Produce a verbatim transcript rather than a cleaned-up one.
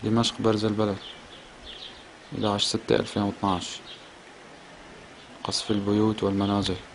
دمشق برز البلد، إحدى عشر ستة ألفين واثناشر. قصف البيوت والمنازل.